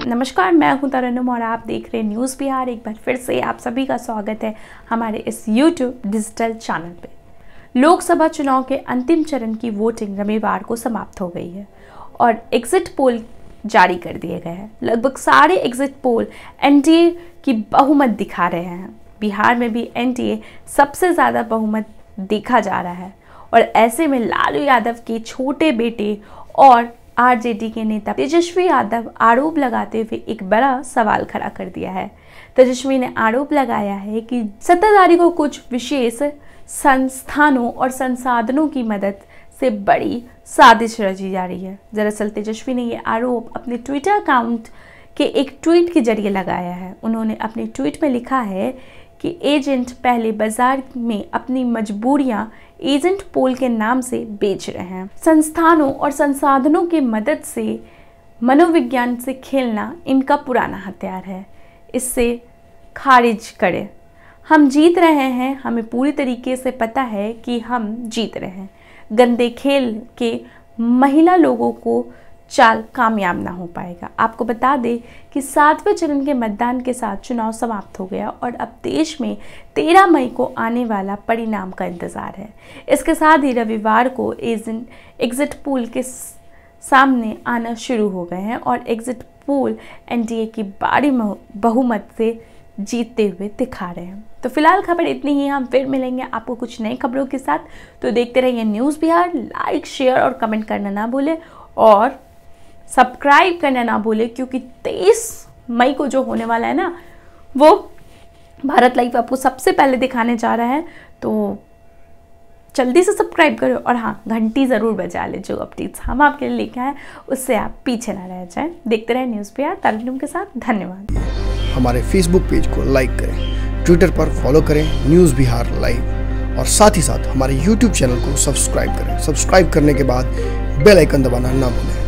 नमस्कार, मैं हूं तरन्नुम और आप देख रहे हैं न्यूज़ बिहार। एक बार फिर से आप सभी का स्वागत है हमारे इस यूट्यूब डिजिटल चैनल पे। लोकसभा चुनाव के अंतिम चरण की वोटिंग रविवार को समाप्त हो गई है और एग्जिट पोल जारी कर दिए गए हैं। लगभग सारे एग्जिट पोल एनडीए की बहुमत दिखा रहे हैं। बिहार में भी एनडीए सबसे ज़्यादा बहुमत देखा जा रहा है और ऐसे में लालू यादव के छोटे बेटे और आरजेडी के नेता तेजस्वी यादव आरोप लगाते हुए एक बड़ा सवाल खड़ा कर दिया है। तेजस्वी ने आरोप लगाया है कि सत्ताधारी को कुछ विशेष संस्थानों और संसाधनों की मदद से बड़ी साजिश रची जा रही है। दरअसल तेजस्वी ने ये आरोप अपने ट्विटर अकाउंट के एक ट्वीट के जरिए लगाया है। उन्होंने अपने ट्वीट में लिखा है कि एजेंट पहले बाजार में अपनी मजबूरियां एजेंट पोल के नाम से बेच रहे हैं। संस्थानों और संसाधनों की मदद से मनोविज्ञान से खेलना इनका पुराना हथियार है। इससे खारिज करें। हम जीत रहे हैं, हमें पूरी तरीके से पता है कि हम जीत रहे हैं। गंदे खेल के महिला लोगों को चाल कामयाब ना हो पाएगा। आपको बता दें कि 7वें चरण के मतदान के साथ चुनाव समाप्त हो गया और अब देश में 13 मई को आने वाला परिणाम का इंतजार है। इसके साथ ही रविवार को एग्जिट पोल के सामने आना शुरू हो गए हैं और एग्जिट पोल एनडीए की बड़ी बहुमत से जीतते हुए दिखा रहे हैं। तो फिलहाल खबर इतनी ही। हम फिर मिलेंगे आपको कुछ नई खबरों के साथ। तो देखते रहिए न्यूज़ बिहार। लाइक, शेयर और कमेंट करना ना भूलें और सब्सक्राइब करना ना भूले, क्योंकि 23 मई को जो होने वाला है ना, वो भारत लाइव आपको सबसे पहले दिखाने जा रहा है। तो जल्दी से सब्सक्राइब करो और हाँ, घंटी ज़रूर बजा ले। जो अपडेट्स हम आपके लिए लेके आए उससे आप पीछे ना रह जाएं। देखते रहे न्यूज़ बिहार तरन्नुम के साथ। धन्यवाद। हमारे फेसबुक पेज को लाइक करें, ट्विटर पर फॉलो करें न्यूज़ बिहार लाइव और साथ ही साथ हमारे यूट्यूब चैनल को सब्सक्राइब करें। सब्सक्राइब करने के बाद बेल आइकन दबाना ना भूलें।